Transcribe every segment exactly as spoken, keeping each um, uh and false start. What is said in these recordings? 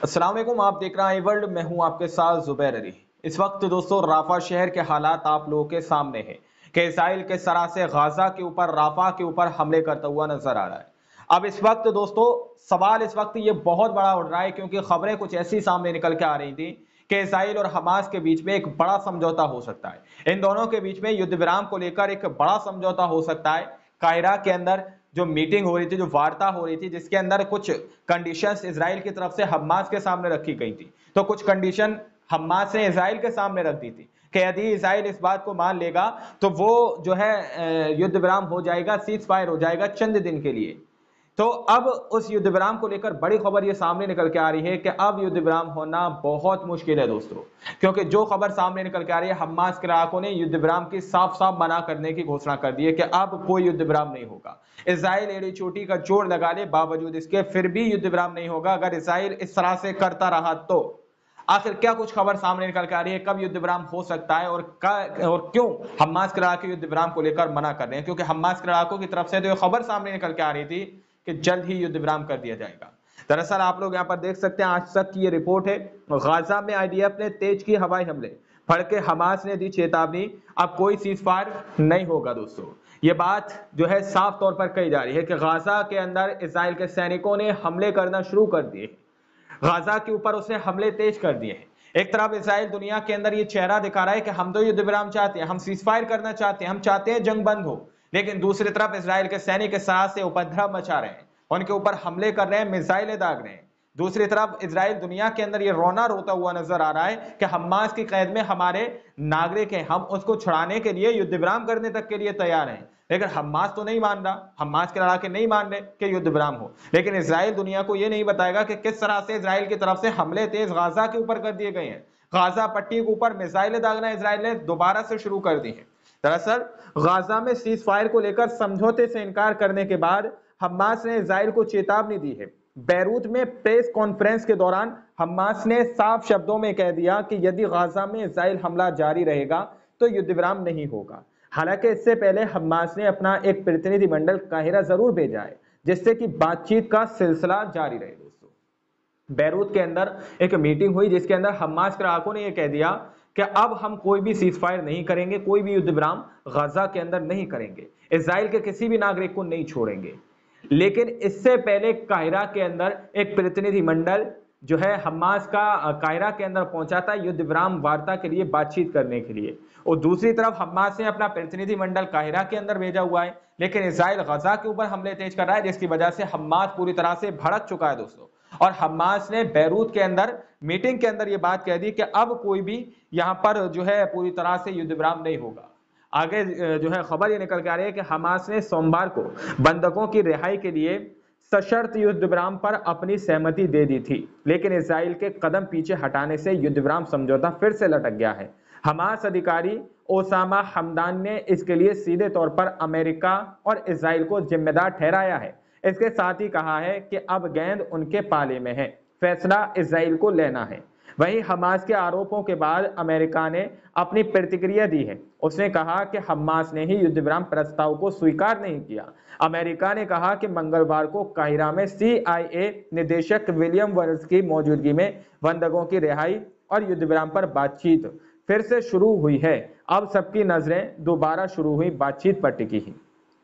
अस्सलाम वालेकुम, आप देख रहे हैं वर्ल्ड। मैं हूं आपके साथ जुबैर अली। इस वक्त दोस्तों राफा शहर के हालात आप लोगों के सामने हैं कि इसराइल किस तरह से गाजा के ऊपर, राफा के ऊपर हमले करता हुआ नजर आ रहा है। अब इस वक्त दोस्तों सवाल इस वक्त ये बहुत बड़ा उठ रहा है, क्योंकि खबरें कुछ ऐसी सामने निकल के आ रही थी कि इसराइल और हमास के बीच में एक बड़ा समझौता हो सकता है। इन दोनों के बीच में युद्ध विराम को लेकर एक बड़ा समझौता हो सकता है। कायरा के अंदर जो मीटिंग हो रही थी, जो वार्ता हो रही थी, जिसके अंदर कुछ कंडीशंस इजराइल की तरफ से हमास के सामने रखी गई थी, तो कुछ कंडीशन हमास ने इजराइल के सामने रख दी थी कि यदि इजराइल इस बात को मान लेगा तो वो जो है युद्ध विराम हो जाएगा, सीज फायर हो जाएगा चंद दिन के लिए। तो अब उस युद्ध विराम को लेकर बड़ी खबर ये सामने निकल के आ रही है कि अब युद्ध विराम होना बहुत मुश्किल है दोस्तों, क्योंकि जो खबर सामने निकल के आ रही है, हमास के लड़ाकों ने युद्ध विराम की साफ साफ मना करने की घोषणा कर दी है कि अब कोई युद्ध विराम नहीं होगा। इसराइल एड़ी चोटी का जोर लगा ले, बावजूद इसके फिर भी युद्ध विराम नहीं होगा। अगर इसराइल इस तरह से करता रहा तो आखिर क्या कुछ खबर सामने निकल के आ रही है, कब युद्ध विराम हो सकता है और और क्यों हमास के लड़ाके युद्ध विराम को लेकर मना कर रहे हैं? क्योंकि हमास के लड़ाकों की तरफ से तो खबर सामने निकल के आ रही थी कि जल्द ही युद्ध विराम कर दिया जाएगा। दरअसल आप लोग यहां पर देख सकते हैं, आज तक की ये रिपोर्ट है, गाजा में आईडीएफ ने तेज की हवाई हमले, फड़के हमास ने दी चेतावनी, अब कोई सीज फायर नहीं होगा। दोस्तों ये बात जो है साफ तौर पर कही जा रही है कि गाजा के अंदर इसराइल के सैनिकों ने हमले करना शुरू कर दिए। गाजा के ऊपर उसने हमले तेज कर दिए हैं। एक तरफ इसराइल दुनिया के अंदर ये चेहरा दिखा रहा है कि हम तो युद्ध विराम चाहते हैं, हम सीज फायर करना चाहते हैं, हम चाहते हैं जंग बंद हो, लेकिन दूसरी तरफ इसराइल के सैनिक इस तरह से उपद्रव मचा रहे हैं, उनके ऊपर हमले कर रहे हैं, मिसाइलें दाग रहे हैं। दूसरी तरफ इसराइल दुनिया के अंदर ये रोना रोता हुआ नजर आ रहा है कि हमास की कैद में हमारे नागरिक हैं, हम उसको छुड़ाने के लिए युद्ध विराम करने तक के लिए तैयार हैं, लेकिन हमास तो नहीं मान रहा, हमास के लड़ाके नहीं मान रहे कि युद्ध विराम हो। लेकिन इसराइल दुनिया को यह नहीं बताएगा कि किस तरह से इसराइल की तरफ से हमले तेज गाजा के ऊपर कर दिए गए हैं। गाजा पट्टी के ऊपर मिसाइलें दागना इसराइल ने दोबारा से शुरू कर दी है। दरअसल गाजा में सीज फायर को लेकर समझौते से इनकार करने के बाद हमास ने इसराइल को चेतावनी दी है। बैरूत में प्रेस कॉन्फ्रेंस के दौरान हमास ने साफ शब्दों में कह दिया कि यदि गाजा में इसराइल हमला जारी रहेगा तो युद्ध विराम नहीं होगा। हालांकि इससे पहले हमास ने अपना एक प्रतिनिधिमंडल काहिरा जरूर भेजा है, जिससे कि बातचीत का सिलसिला जारी रहे। दोस्तों बैरूत के अंदर एक मीटिंग हुई, जिसके अंदर हमास के लड़ाकों ने यह कह दिया कि अब हम कोई भी सीज फायर नहीं करेंगे, कोई भी युद्ध विराम गाजा के अंदर नहीं करेंगे, इसराइल के किसी भी नागरिक को नहीं छोड़ेंगे। लेकिन इससे पहले काहिरा के अंदर एक प्रतिनिधिमंडल जो है हमास का काहिरा के अंदर पहुंचा था युद्ध विराम वार्ता के लिए, बातचीत करने के लिए, और दूसरी तरफ हमास ने अपना प्रतिनिधिमंडल काहिरा के अंदर भेजा हुआ है, लेकिन इसराइल गाजा के ऊपर हमले तेज कर रहा है, जिसकी वजह से हमास पूरी तरह से भड़क चुका है दोस्तों। और हमास ने बैरूत के अंदर मीटिंग के अंदर यह बात कह दी कि अब कोई भी यहां पर जो है पूरी तरह से युद्ध विराम नहीं होगा। आगे जो है खबर ये निकल के आ रही है कि हमास ने सोमवार को बंधकों की रिहाई के लिए सशर्त युद्ध विराम पर अपनी सहमति दे दी थी, लेकिन इसराइल के कदम पीछे हटाने से युद्ध विराम समझौता फिर से लटक गया है। हमास अधिकारी ओसामा हमदान ने इसके लिए सीधे तौर पर अमेरिका और इसराइल को जिम्मेदार ठहराया है। इसके साथ ही कहा है कि अब गेंद उनके पाले में है, फैसला इसराइल को लेना है। वहीं हमास के आरोपों के बाद अमेरिका ने अपनी प्रतिक्रिया दी है। उसने कहा कि हमास ने ही युद्ध विराम प्रस्ताव को स्वीकार नहीं किया। अमेरिका ने कहा कि मंगलवार को काहिरा में सी आई ए निदेशक विलियम वर्स की मौजूदगी में बंधकों की रिहाई और युद्ध विराम पर बातचीत फिर से शुरू हुई है। अब सबकी नजरें दोबारा शुरू हुई बातचीत पर टिकी हैं।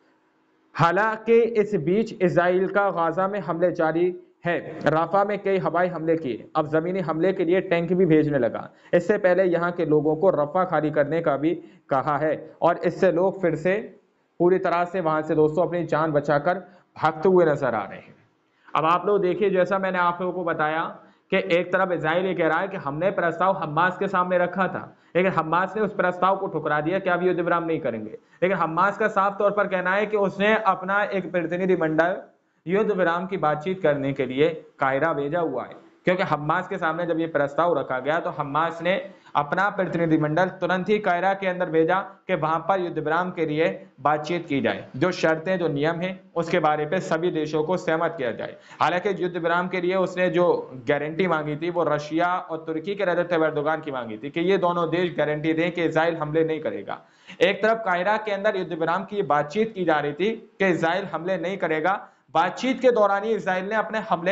हालांकि इस बीच इसराइल का गाजा में हमले जारी है। राफा में कई हवाई हमले किए, अब जमीनी हमले के लिए टैंक भी भेजने लगा। इससे पहले यहां के लोगों को रफा खाली करने का भी कहा है, और इससे लोग फिर से पूरी तरह से वहां से दोस्तों अपनी जान बचाकर भागते हुए नजर आ रहे हैं। अब आप लोग देखिए, जैसा मैंने आप लोगों को बताया कि एक तरफ इजराइल ये कह रहा है कि हमने प्रस्ताव हमास के सामने रखा था, लेकिन हमास ने उस प्रस्ताव को ठुकरा दिया कि अब युद्ध विराम नहीं करेंगे। लेकिन हमास का साफ तौर पर कहना है कि उसने अपना एक प्रतिनिधिमंडल युद्ध विराम की बातचीत करने के लिए काहिरा भेजा हुआ है, क्योंकि हमास के सामने जब ये प्रस्ताव रखा गया तो हमास ने अपना प्रतिनिधिमंडल तुरंत ही काहिरा के अंदर भेजा कि वहां पर युद्ध विराम के लिए बातचीत की जाए, जो शर्तें जो नियम हैं उसके बारे पे सभी देशों को सहमत किया जाए। हालांकि युद्ध विराम के लिए उसने जो गारंटी मांगी थी वो रशिया और तुर्की के रजब तैयब एर्दोगान की मांगी थी कि ये दोनों देश गारंटी दें कि इसराइल हमले नहीं करेगा। एक तरफ काहिरा के अंदर युद्ध विराम की बातचीत की जा रही थी कि इसराइल हमले नहीं करेगा, बातचीत के दौरान ही इसराइल ने अपने हमले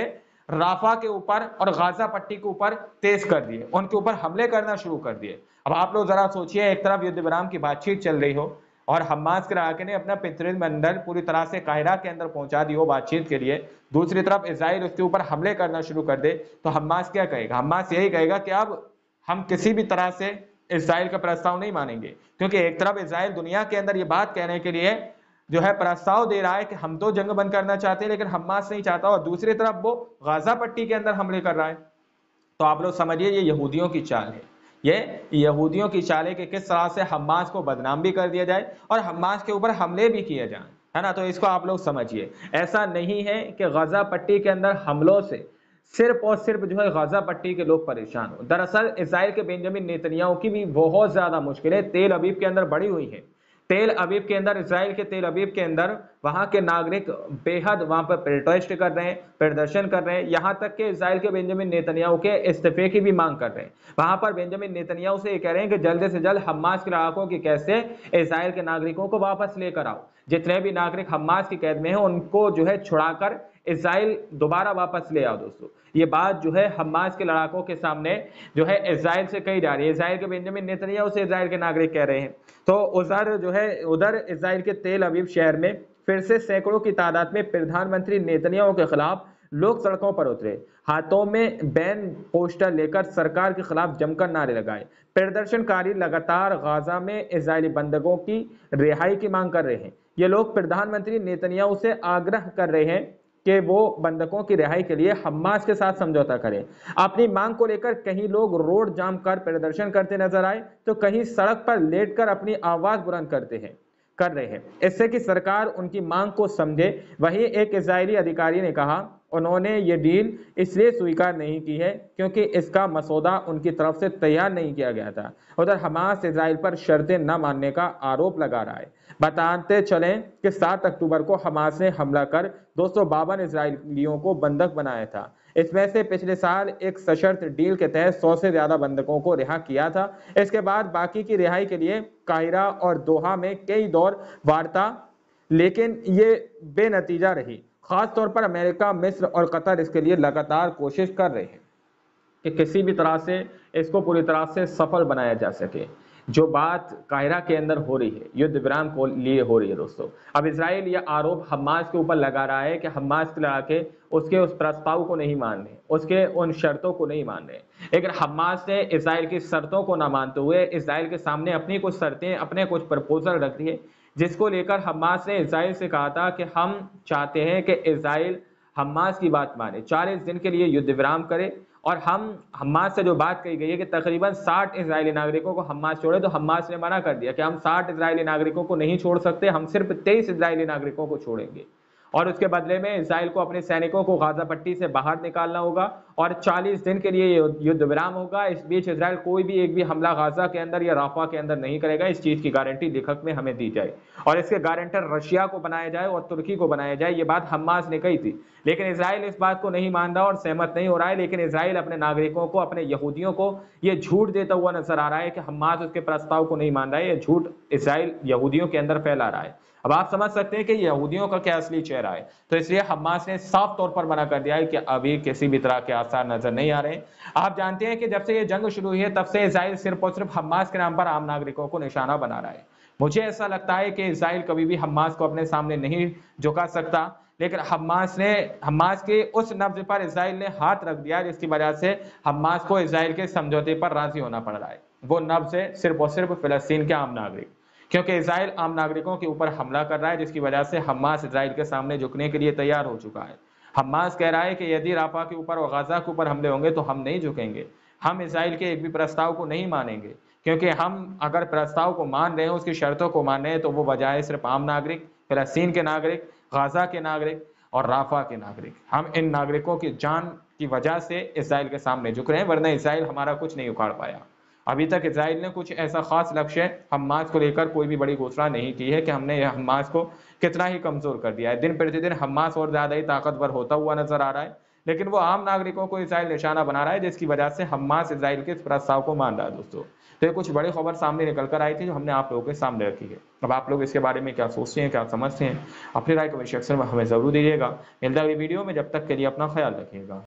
राफा के ऊपर और गाजा पट्टी के ऊपर तेज कर दिए, उनके ऊपर हमले करना शुरू कर दिए। अब आप लोग जरा सोचिए, एक तरफ युद्ध विराम की बातचीत चल रही हो और हमास के लड़ाके ने अपना प्रतिनिधिमंडल पूरी तरह से काहिरा के अंदर पहुंचा दी हो बातचीत के लिए, दूसरी तरफ इजराइल उसके ऊपर हमले करना शुरू कर दे, तो हमास क्या कहेगा? हमास यही कहेगा कि अब हम किसी भी तरह से इजराइल का प्रस्ताव नहीं मानेंगे, क्योंकि एक तरफ इजराइल दुनिया के अंदर ये बात कहने के लिए जो है प्रस्ताव दे रहा है कि हम तो जंग बंद करना चाहते हैं लेकिन हमास नहीं चाहता, और दूसरी तरफ वो गाजा पट्टी के अंदर हमले कर रहा है। तो आप लोग समझिए ये यहूदियों की चाल है, ये यहूदियों की चाल है कि किस तरह से हमास को बदनाम भी कर दिया जाए और हमास के ऊपर हमले भी किए जाएं, है ना। तो इसको आप लोग समझिए, ऐसा नहीं है कि गाजा पट्टी के अंदर हमलों से सिर्फ और सिर्फ जो है गाजा पट्टी के लोग परेशान हो। दरअसल इजराइल के बेंजामिन नेतन्याहू की भी बहुत ज्यादा मुश्किलें तेल अवीव के अंदर बढ़ी हुई है। तेल अवीव के अंदर, इजराइल के तेल अवीव के अंदर वहां के नागरिक बेहद वहां पर प्रोटेस्ट कर रहे हैं, प्रदर्शन कर रहे हैं, यहां तक कि इजराइल के बेंजामिन नेतन्याहू के इस्तीफे की भी मांग कर रहे हैं। वहां पर बेंजामिन नेतन्याहू से ये कह रहे हैं कि जल्द से जल्द हमास के लड़ाकों की कैसे इजराइल के नागरिकों को वापस लेकर आओ, जितने भी नागरिक हमास की कैद में हैं उनको जो है छुड़ाकर इजराइल दोबारा वापस ले आओ। दोस्तों ये बात जो है हमास के लड़ाकों के सामने जो है इजराइल से कही जा रही है, इजराइल के बेंजामिन नेतन्याहू से इजराइल के नागरिक कह रहे हैं। तो उधर जो है उधर इजराइल के तेल अवीव शहर में फिर से सैकड़ों की तादाद में प्रधानमंत्री नेतन्याहू के खिलाफ लोग सड़कों पर उतरे, हाथों में बैन पोस्टर लेकर सरकार के खिलाफ जमकर नारे लगाए। प्रदर्शनकारी लगातार गाजा में इजरायली बंधकों की रिहाई की मांग कर रहे हैं। ये लोग प्रधानमंत्री नेतन्याहू से आग्रह कर रहे हैं कि वो बंधकों की रिहाई के लिए हमास के साथ समझौता करें। अपनी मांग को लेकर कहीं लोग रोड जाम कर प्रदर्शन करते नजर आए, तो कहीं सड़क पर लेटकर अपनी आवाज बुलंद करते हैं कर रहे हैं इससे कि सरकार उनकी मांग को समझे। वहीं एक इजरायली अधिकारी ने कहा उन्होंने ये डील इसलिए स्वीकार नहीं की है क्योंकि इसका मसौदा उनकी तरफ से तैयार नहीं किया गया था। उधर हमास इजराइल पर शर्तें न मानने का आरोप लगा रहा है। बताते चलें कि सात अक्टूबर को हमास ने हमला कर दो सौ बावन इजरायलियों को बंधक बनाया था। इसमें से पिछले साल एक सशर्त डील के तहत सौ से ज्यादा बंधकों को रिहा किया था। इसके बाद बाकी की रिहाई के लिए काहिरा और दोहा में कई दौर वार्ता, लेकिन ये बेनतीजा रही। खासतौर पर अमेरिका, मिस्र और कतर इसके लिए लगातार कोशिश कर रहे हैं कि किसी भी तरह से इसको पूरी तरह से सफल बनाया जा सके। जो बात काहिरा के अंदर हो रही है युद्ध विराम को लिए हो रही है दोस्तों, अब इजराइल यह आरोप हमास के ऊपर लगा रहा है कि हमास के लड़ाके उसके उस प्रस्ताव को नहीं मान रहे, उसके उन शर्तों को नहीं मान रहे। लेकिन हमास ने इजराइल की शर्तों को ना मानते हुए इजराइल के सामने अपनी कुछ शर्तें, अपने कुछ प्रपोजल रख दिए, जिसको लेकर हमास ने इजराइल से कहा था कि हम चाहते हैं कि इजराइल हमास की बात माने, चालीस दिन के लिए युद्ध विराम करे, और हम हमास से जो बात कही गई है कि तकरीबन साठ इजरायली नागरिकों को हमास छोड़े, तो हमास ने मना कर दिया कि हम साठ इजरायली नागरिकों को नहीं छोड़ सकते, हम सिर्फ तेईस इजरायली नागरिकों को छोड़ेंगे। और उसके बदले में इजराइल को अपने सैनिकों को गाजा पट्टी से बाहर निकालना होगा और चालीस दिन के लिए युद्ध विराम होगा। इस बीच इजराइल कोई भी एक भी हमला गाजा के अंदर या राफा के अंदर नहीं करेगा। इस चीज की गारंटी लेखक में हमें दी जाए और इसके गारंटर रशिया को बनाया जाए और तुर्की को बनाया जाए। ये बात हमास ने कही थी, लेकिन इजराइल इस बात को नहीं मान रहा और सहमत नहीं हो रहा है। लेकिन इजराइल अपने नागरिकों को, अपने यहूदियों को ये झूठ देता हुआ नजर आ रहा है कि हमास उसके प्रस्ताव को नहीं मान रहा है। ये झूठ इजराइल यहूदियों के अंदर फैला रहा है। अब आप समझ सकते हैं कि यहूदियों का क्या असली चेहरा है। तो इसलिए हमास ने साफ तौर पर मना कर दिया है कि अभी किसी भी तरह के आसार नजर नहीं आ रहे। आप जानते हैं कि जब से ये जंग शुरू हुई है तब से इजराइल सिर्फ और सिर्फ हमास के नाम पर आम नागरिकों को निशाना बना रहा है। मुझे ऐसा लगता है कि इजराइल कभी भी हमास को अपने सामने नहीं झुका सकता, लेकिन हमास ने हमास के उस नब्ज पर इजराइल ने हाथ रख दिया जिसकी वजह से हमास को इजराइल के समझौते पर राजी होना पड़ रहा है। वो नब्ज है सिर्फ और सिर्फ फिलिस्तीन के आम नागरिक, क्योंकि इजराइल आम नागरिकों के ऊपर हमला कर रहा है, जिसकी वजह से हमास इजराइल के सामने झुकने के लिए तैयार हो चुका है। हमास कह रहा है कि यदि राफा के ऊपर और गाजा के ऊपर हमले होंगे तो हम नहीं झुकेंगे, हम इजराइल के एक भी प्रस्ताव को नहीं मानेंगे, क्योंकि हम अगर प्रस्ताव को मान रहे हैं, उसकी शर्तों को मान रहे हैं, तो वो बजाय सिर्फ आम नागरिक, फिलिस्तीन के नागरिक, गाजा के नागरिक और राफा के नागरिक, हम इन नागरिकों की जान की वजह से इजराइल के सामने झुक रहे हैं, वरना इजराइल हमारा कुछ नहीं उखाड़ पाया। अभी तक इजराइल ने कुछ ऐसा खास लक्ष्य हमास को लेकर कोई भी बड़ी घोषणा नहीं की है कि हमने हमास को कितना ही कमजोर कर दिया है। दिन प्रतिदिन हमास और ज्यादा ही ताकतवर होता हुआ नजर आ रहा है, लेकिन वो आम नागरिकों को इजराइल निशाना बना रहा है, जिसकी वजह से हमास इजराइल के इस प्रस्ताव को मान रहा है। दोस्तों, तो ये कुछ बड़ी खबर सामने निकल कर आई थी जो हमने आप लोगों के सामने रखी है। अब आप लोग इसके बारे में क्या सोचते हैं, क्या समझते हैं, अपनी राय कमेंट सेक्शन में हमें जरूर दीजिएगा। मिलता है अगली वीडियो में, जब तक के लिए अपना ख्याल रखिएगा।